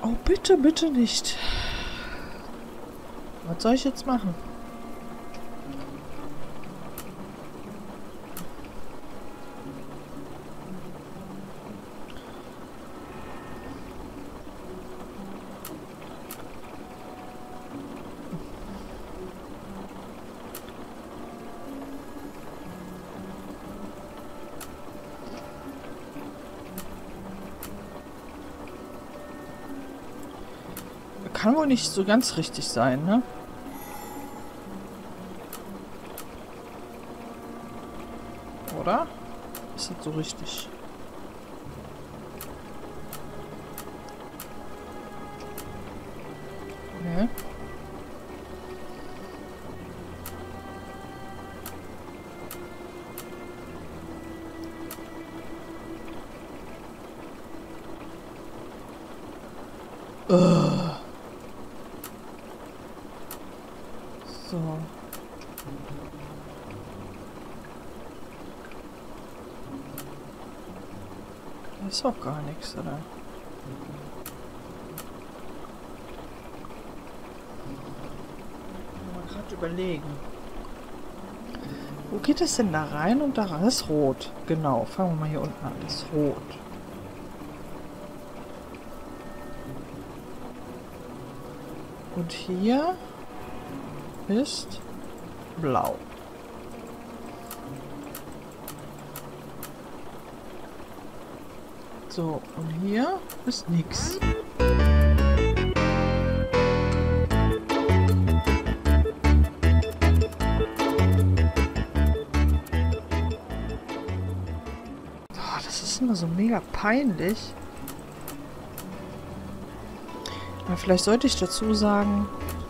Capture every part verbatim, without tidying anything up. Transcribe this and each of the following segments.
Oh, bitte, bitte nicht. Was soll ich jetzt machen? Kann wohl nicht so ganz richtig sein, ne? Oder? Ist das so richtig? Ne? Uh. So. Da ist auch gar nichts, oder? Mal gerade überlegen. Wo geht es denn da rein und da rein? Das ist rot. Genau, fangen wir mal hier unten an. Das ist rot. Und hier ist blau. So, und hier ist nix. Oh, das ist immer so mega peinlich. Aber vielleicht sollte ich dazu sagen,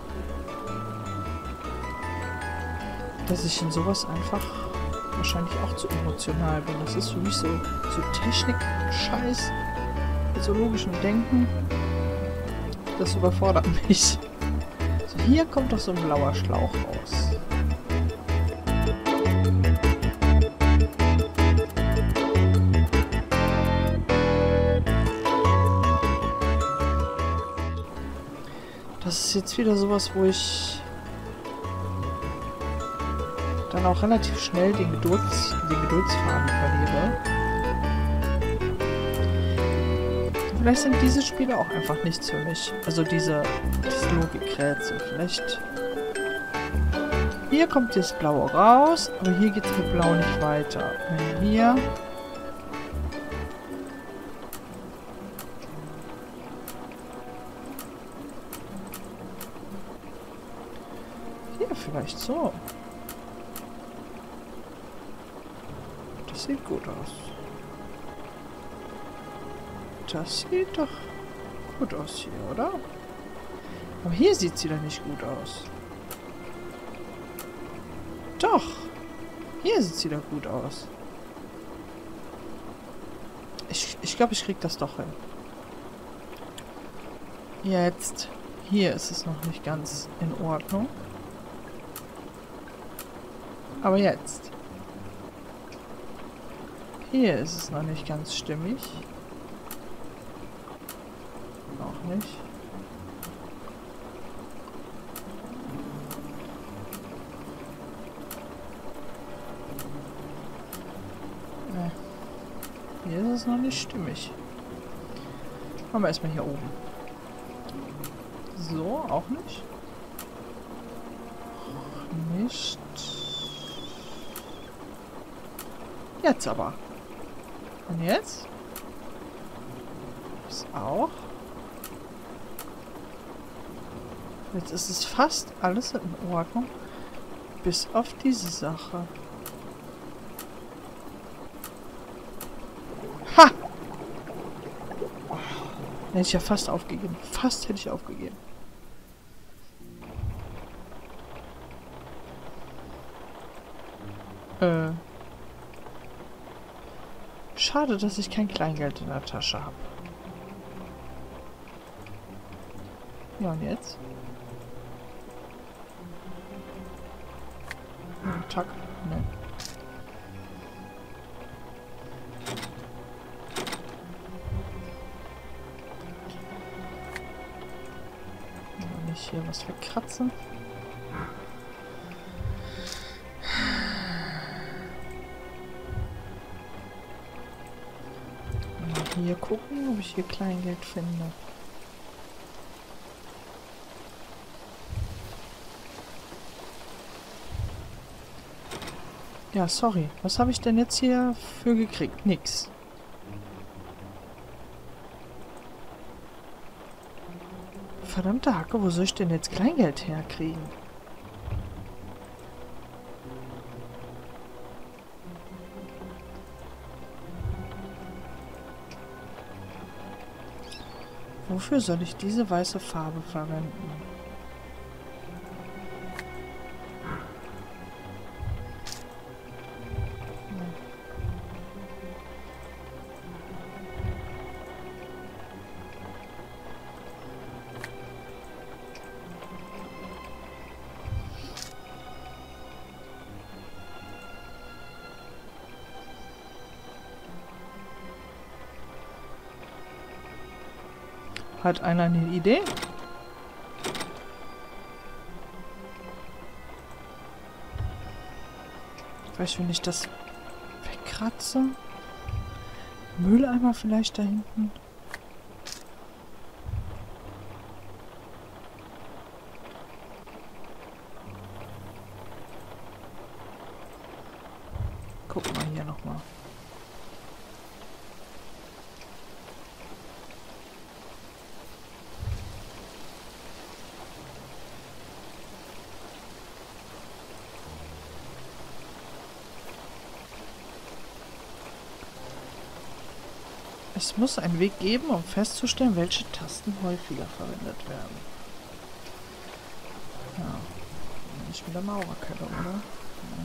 dass ich in sowas einfach wahrscheinlich auch zu emotional bin. Das ist für mich so, so Technik-Scheiß mit so logischem Denken. Das überfordert mich. So, hier kommt doch so ein blauer Schlauch raus. Das ist jetzt wieder sowas, wo ich dann auch relativ schnell den, Gedulds, den Geduldsfaden verliere. Vielleicht sind diese Spiele auch einfach nichts für mich. Also diese, diese Logikrätsel. Vielleicht... Hier kommt das Blaue raus, aber hier geht es mit Blau nicht weiter. Wenn hier... Hier vielleicht so. Das sieht gut aus. Das sieht doch gut aus hier, oder? Aber hier sieht es wieder nicht gut aus. Doch! Hier sieht es wieder gut aus. Ich, ich glaube, ich krieg das doch hin. Jetzt. Hier ist es noch nicht ganz in Ordnung. Aber jetzt. Hier ist es noch nicht ganz stimmig. Auch nicht. Ne. Hier ist es noch nicht stimmig. Machen wir erstmal hier oben. So, auch nicht. Nicht. Jetzt aber. Und jetzt? Ist auch. Jetzt ist es fast alles in Ordnung. Bis auf diese Sache. Ha! Hätte ich ja fast aufgegeben. Fast hätte ich aufgegeben. Äh. Schade, dass ich kein Kleingeld in der Tasche habe. Ja, und jetzt? Hm, Tack. Ne. hier was wegkratzen. Mal hier gucken, ob ich hier Kleingeld finde. Ja, sorry. Was habe ich denn jetzt hier für gekriegt? Nix. Verdammte Hacke, wo soll ich denn jetzt Kleingeld herkriegen? Wofür soll ich diese weiße Farbe verwenden? Hat einer eine Idee? Weißt du, wenn ich das wegkratze? Mülleimer vielleicht da hinten? Guck mal hier nochmal. Es muss einen Weg geben, um festzustellen, welche Tasten häufiger verwendet werden. Ja, nicht mit der Maurerkette, oder? Ja.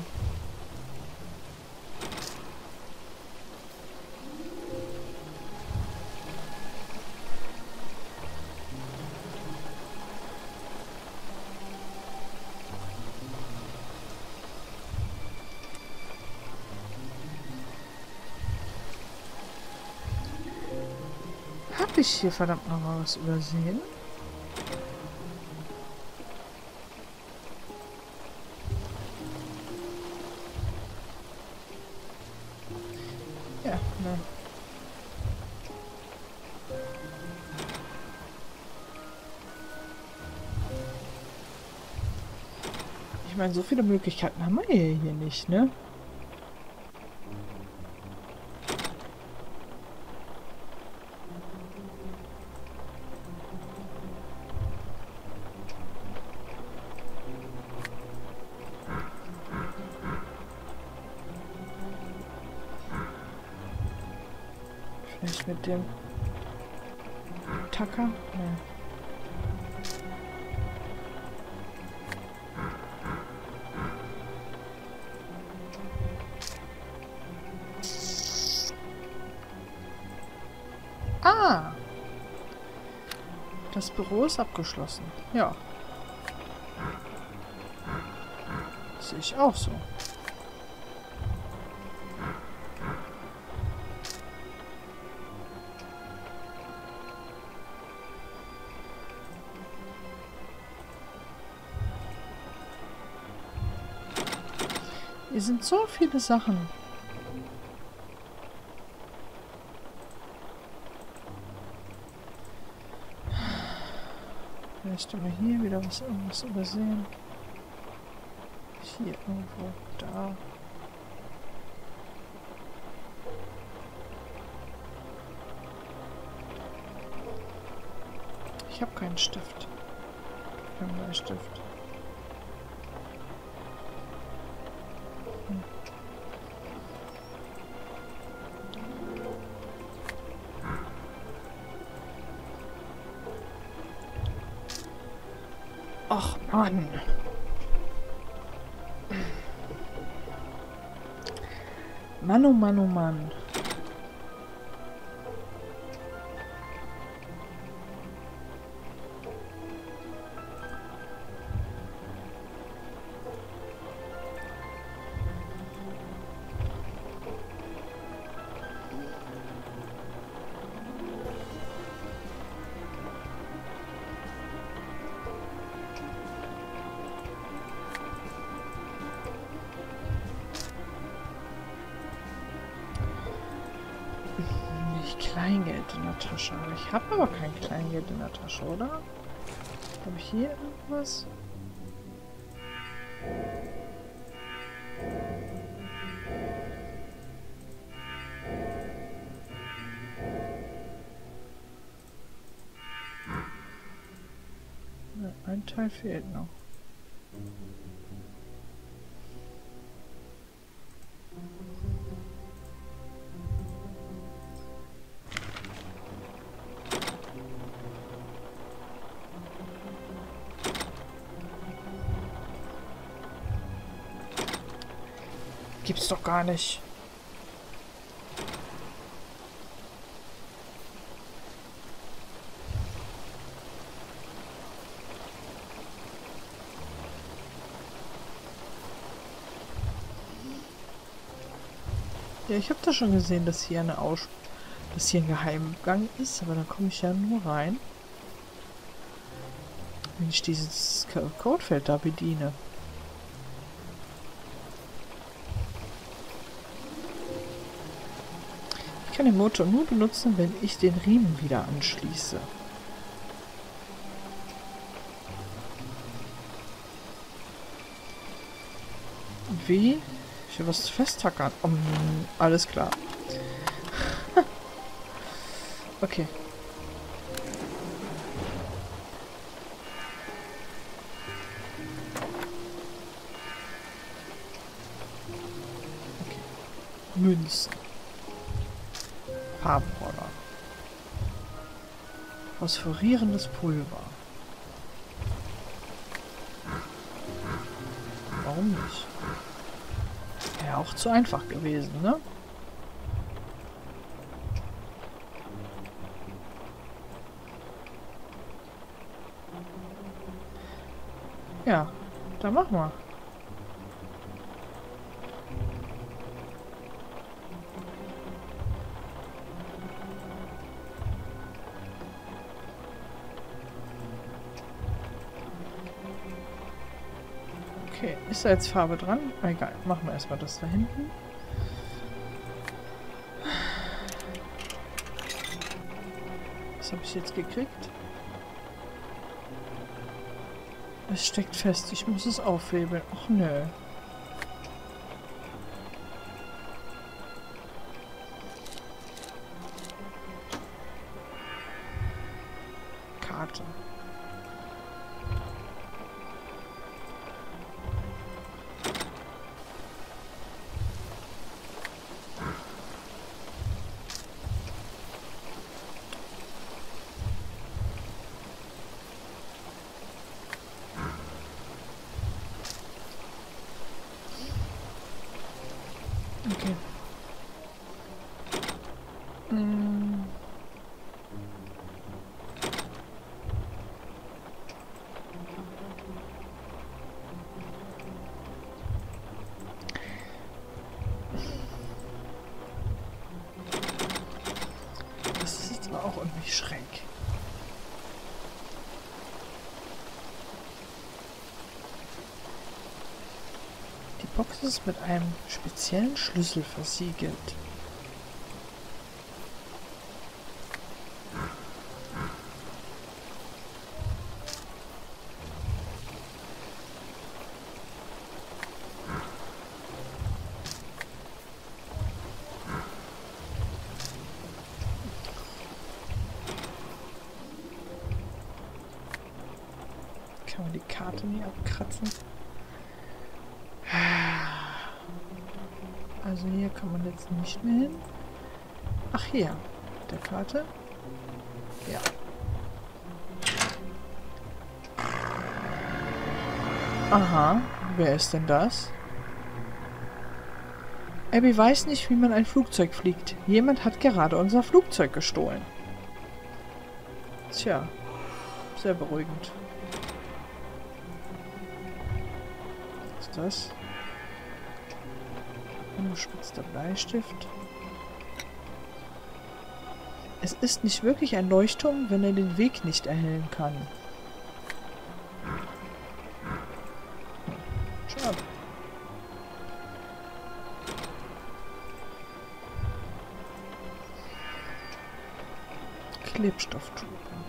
Hab ich hier verdammt noch mal was übersehen? Ja, ne. Ich meine, so viele Möglichkeiten haben wir hier nicht, ne? Vielleicht mit dem Tacker? Ne. Ah! Das Büro ist abgeschlossen. Ja. Sehe ich auch so. Hier sind so viele Sachen. Vielleicht haben wir hier wieder was irgendwas übersehen. Hier irgendwo, da. Ich habe keinen Stift. Keinen Bleistift. Hm. Ach Mann. Mann, oh Mann, oh Mann. eigentlich Kleingeld in der Tasche. Aber ich habe aber kein Kleingeld in der Tasche, oder? Habe ich hier irgendwas? Ein Teil fehlt noch. Gibt's doch gar nicht. Ja, ich habe da schon gesehen, dass hier eine Aus dass hier ein Geheimgang ist, aber da komme ich ja nur rein, wenn ich dieses Codefeld da bediene. Ich kann den Motor nur benutzen, wenn ich den Riemen wieder anschließe. Wie? Ich will was festtackern. Oh, alles klar. Okay. Okay. Münzen. Farbenroller. Phosphorierendes Pulver. Warum nicht? Wäre auch zu einfach gewesen, ne? Ja, dann mach mal. Okay, ist da jetzt Farbe dran? Egal, machen wir erstmal das da hinten. Was habe ich jetzt gekriegt? Es steckt fest, ich muss es aufhebeln. Ach nö. Karte. Okay. Hm. Das ist jetzt aber auch irgendwie schräg. Die Box ist mit einem speziellen Schlüssel versiegelt. Kann man die Karte nie abkratzen? Also hier kann man jetzt nicht mehr hin. Ach hier, der Karte. Ja. Aha, wer ist denn das? Abby weiß nicht, wie man ein Flugzeug fliegt. Jemand hat gerade unser Flugzeug gestohlen. Tja, sehr beruhigend. Was ist das? Unbespitzter Bleistift. Es ist nicht wirklich ein Leuchtturm, wenn er den Weg nicht erhellen kann. Schade. Klebstofftube.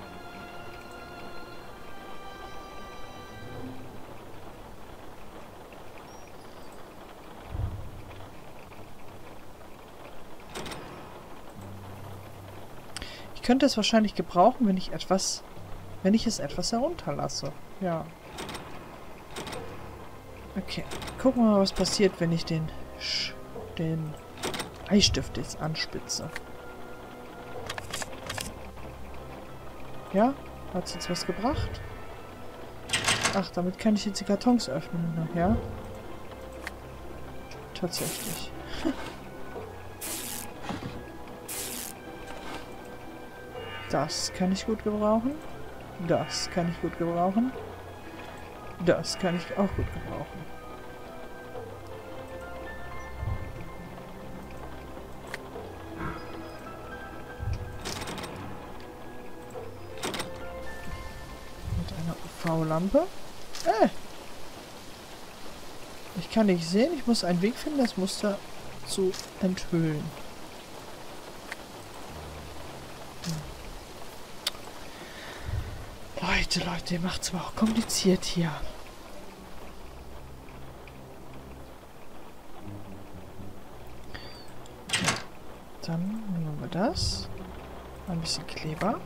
Ich könnte es wahrscheinlich gebrauchen, wenn ich etwas, wenn ich es etwas herunterlasse. Ja. Okay. Gucken wir mal, was passiert, wenn ich den, Sch den Bleistift jetzt anspitze. Ja? Hat es jetzt was gebracht? Ach, damit kann ich jetzt die Kartons öffnen nachher. Tatsächlich. Das kann ich gut gebrauchen. Das kann ich gut gebrauchen. Das kann ich auch gut gebrauchen. Mit einer U V-Lampe. Äh! Ich kann nicht sehen. Ich muss einen Weg finden, das Muster zu enthüllen. Leute, Leute, ihr macht es aber auch kompliziert hier. Okay. Dann nehmen wir das. Ein bisschen Kleber.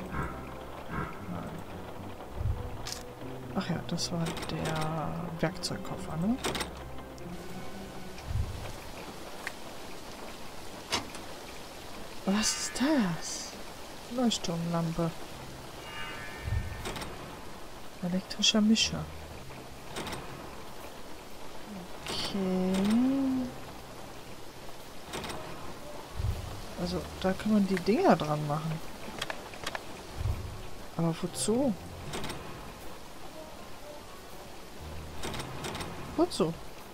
Ach ja, das war der Werkzeugkoffer, ne? Was ist das? Leuchtturmlampe. Elektrischer Mischer. Okay. Also, da kann man die Dinger dran machen. Aber wozu? Wozu?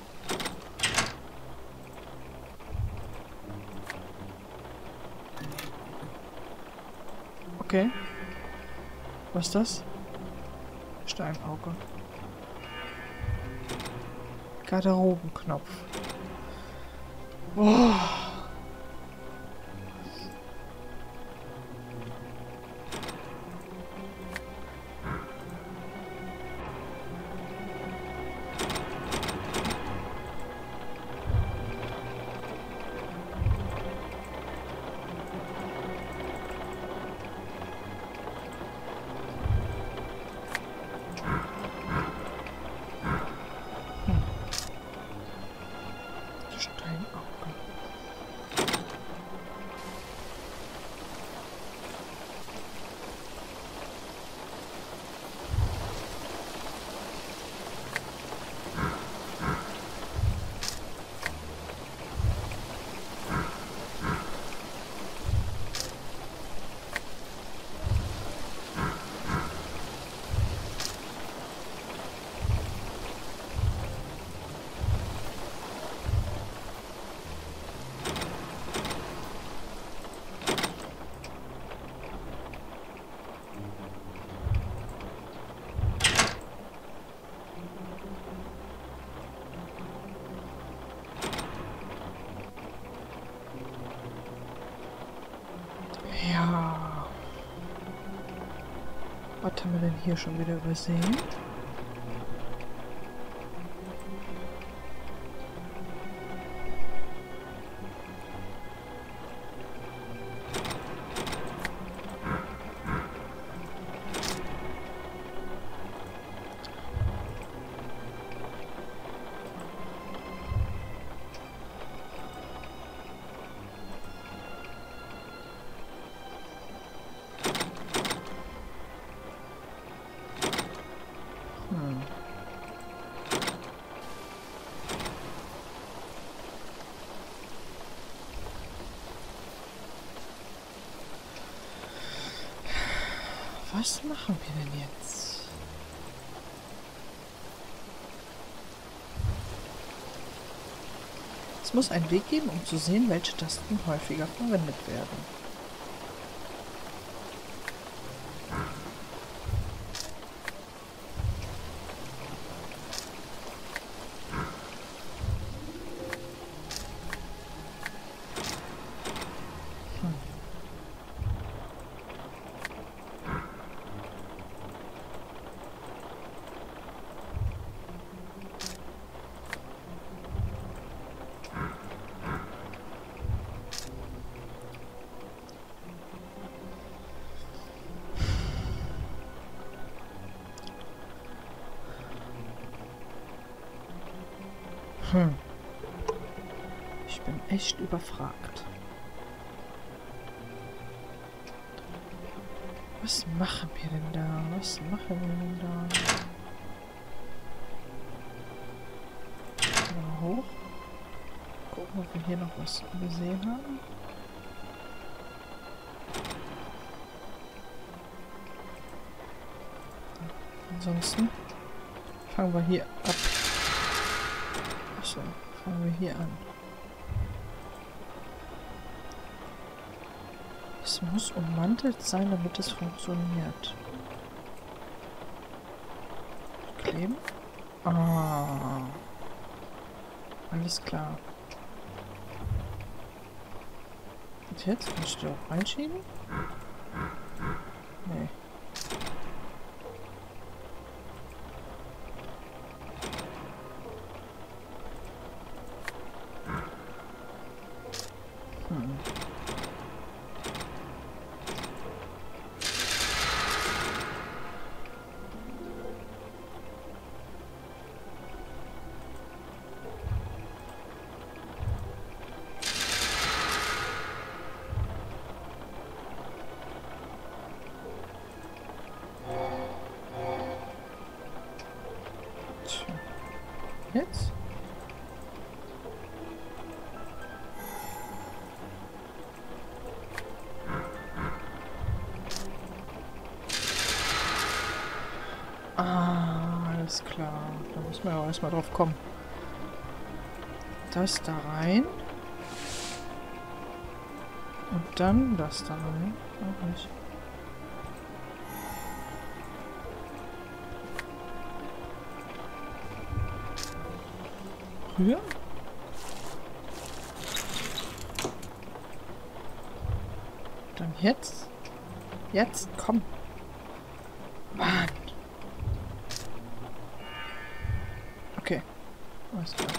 Okay. Was ist das? Steinauge. Garderobenknopf. Oh. Ja. Was haben wir denn hier schon wieder übersehen? Was machen wir denn jetzt? Es muss einen Weg geben, um zu sehen, welche Tasten häufiger verwendet werden. Hm. Ich bin echt überfragt. Was machen wir denn da? Was machen wir denn da? Mal hoch. Gucken, ob wir hier noch was gesehen haben. Ansonsten fangen wir hier ab. Achso, fangen wir hier an. Es muss ummantelt sein, damit es funktioniert. Kleben? Ah. Alles klar. Und jetzt? Kannst du auch reinschieben? Nee. Hm. Jetzt? Ah, alles klar. Da muss man ja auch erstmal drauf kommen. Das da rein. Und dann das da rein. Auch nicht. Rühren? Dann jetzt? Jetzt, komm. Mann. Okay. Alles klar.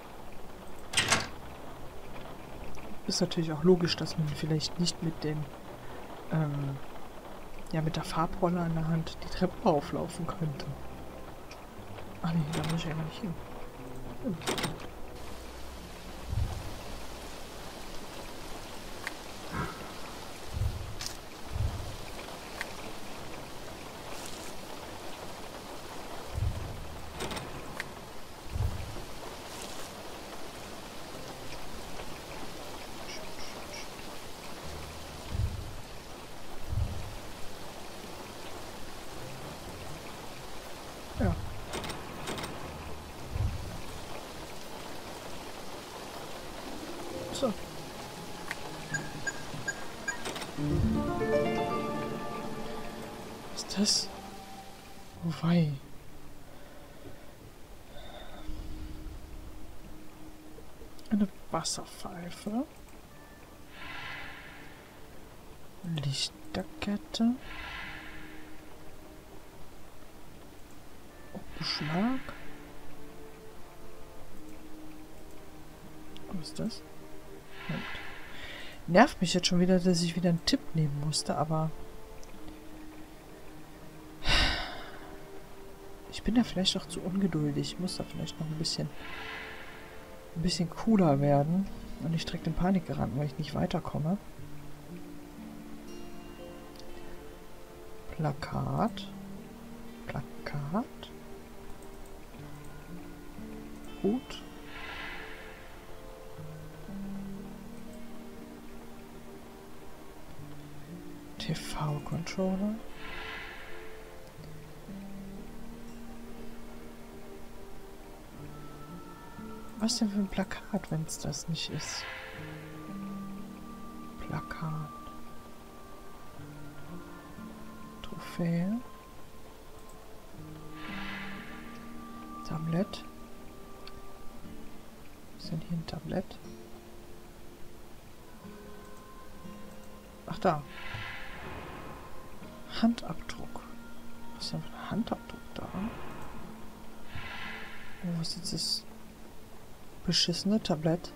Ist natürlich auch logisch, dass man vielleicht nicht mit den, ähm, ja, mit der Farbrolle an der Hand die Treppe auflaufen könnte. Ach nee, da muss ich ja gar nicht hin. Hm. Ja. So. Was ist das? Oh wei. Eine Wasserpfeife. Lichterkette. Beschlag. Was ist das? Moment. Nervt mich jetzt schon wieder, dass ich wieder einen Tipp nehmen musste, aber ich bin da vielleicht auch zu ungeduldig. Ich muss da vielleicht noch ein bisschen ein bisschen cooler werden und nicht direkt in Panik geraten, weil ich nicht weiterkomme. Plakat. Plakat. Gut. T V-Controller. Was denn für ein Plakat, wenn es das nicht ist? Plakat. Trophäe. Tablett. Was ist denn hier ein Tablett? Ach da. Handabdruck. Was ist denn für ein Handabdruck da? Oh, was ist das beschissene Tablett?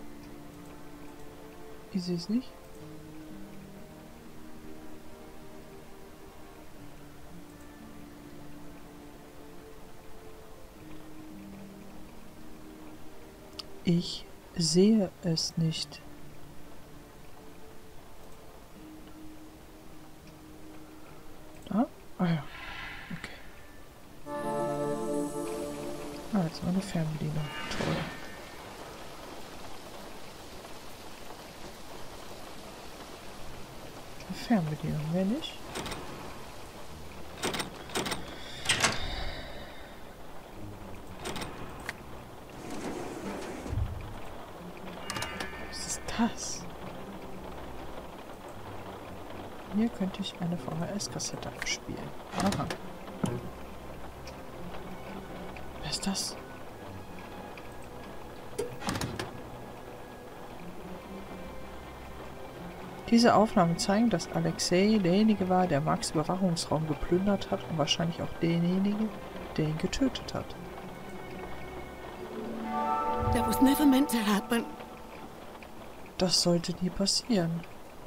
Ich sehe es nicht. Ich sehe es nicht. Da? Ah ja. Okay. Ah, jetzt mal eine Fernbedienung. Toll. Eine Fernbedienung, wenn nicht? Was ist das? Hier könnte ich eine V H S-Kassette abspielen. Aha. Wer ist das? Diese Aufnahmen zeigen, dass Alexei derjenige war, der Marks Überwachungsraum geplündert hat und wahrscheinlich auch derjenige, der ihn getötet hat. That was never meant to happen. Das sollte nie passieren.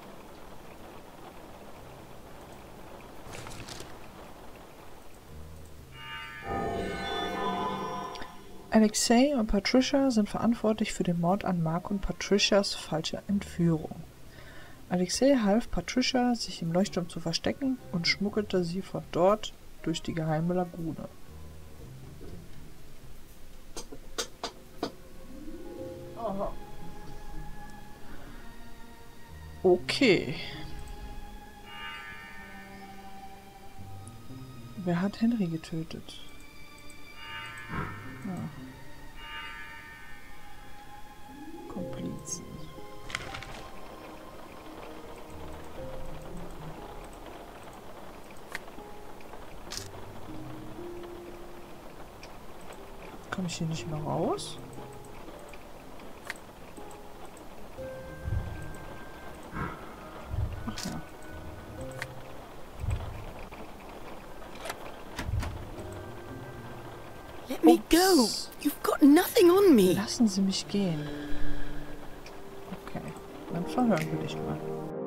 Alexei und Patricia sind verantwortlich für den Mord an Mark und Patricias falsche Entführung. Alexei half Patricia, sich im Leuchtturm zu verstecken und schmuggelte sie von dort durch die geheime Lagune. Aha. Okay. Wer hat Henry getötet? Ja. Komplizen. Komme ich hier nicht mehr raus? Ach ja. Let me go. You've got nothing on me. Lassen Sie mich gehen. Okay, dann verhören wir dich mal.